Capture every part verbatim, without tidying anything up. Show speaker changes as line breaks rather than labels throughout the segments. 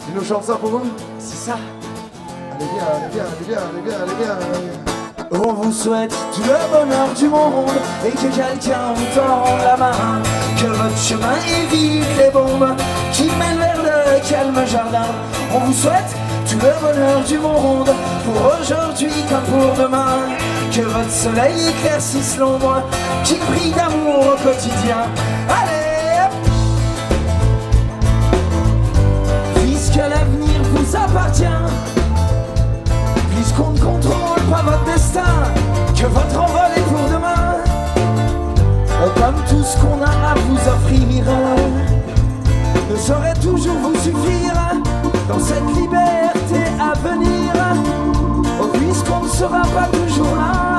Tu nous chantes ça pour vous?
C'est ça.
Allez bien, allez bien, allez bien, allez bien, allez bien, allez bien.
On vous souhaite tout le bonheur du monde et que quelqu'un vous tende la main. Que votre chemin évite les bombes qui mènent vers le calme jardin. On vous souhaite tout le bonheur du monde pour aujourd'hui comme pour demain. Que votre soleil éclaircisse l'ombre qui brille d'amour au quotidien. Allez! Puisque l'avenir vous appartient, puisqu'on ne contrôle pas votre destin, que votre envol est pour demain. Comme tout ce qu'on a à vous offrir ne saurait toujours vous suffire dans cette liberté à venir. Oh, puisqu'on ne sera pas toujours là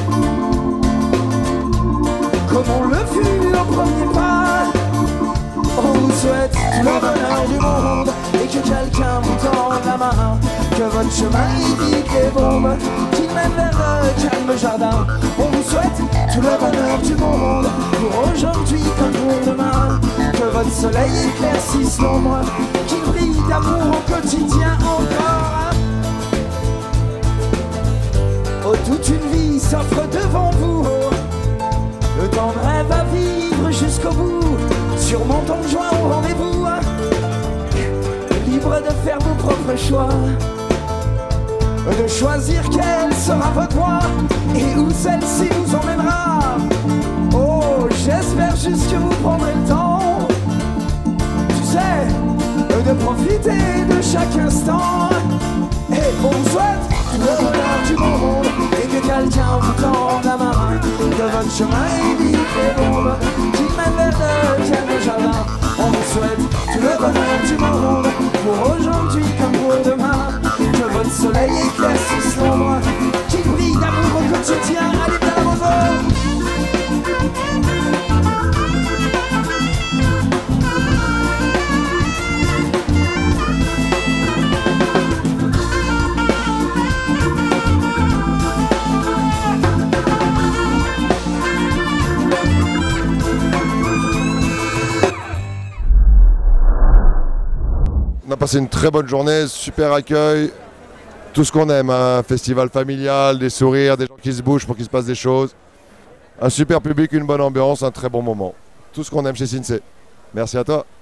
comme on le fut au premier pas. On vous souhaite tout le bonheur du monde et que quelqu'un vous tende la main. Que votre chemin évite les bombes qui mènent vers le calme jardin. On vous souhaite tout le bonheur du monde pour aujourd'hui comme pour demain. Que votre soleil éclaircisse l'ombre qui brille d'amour au quotidien encore. Oh, toute une vie s'offre devant vous, le temps de rêve à vivre jusqu'au bout. Surmontons de joie au rendez-vous, libre de faire vos propres choix, de choisir quelle sera votre voie et où celle-ci vous emmènera. Oh, j'espère juste que vous prendrez le temps, tu sais, de profiter de chaque instant. Et on vous souhaite tout le bonheur du monde et que quelqu'un vous tende la main. Que votre chemin évite les bombes qui mènent vers le calme jardin. On vous souhaite tout le bonheur du monde pour aujourd'hui comme pour demain. Que votre soleil éclaircisse l'ombre qui brille d'amour au quotidien. Allez bien vos hommes.
On a passé une très bonne journée, super accueil, tout ce qu'on aime, un festival familial, des sourires, des gens qui se bougent pour qu'il se passe des choses. Un super public, une bonne ambiance, un très bon moment. Tout ce qu'on aime chez Sinsay. Merci à toi.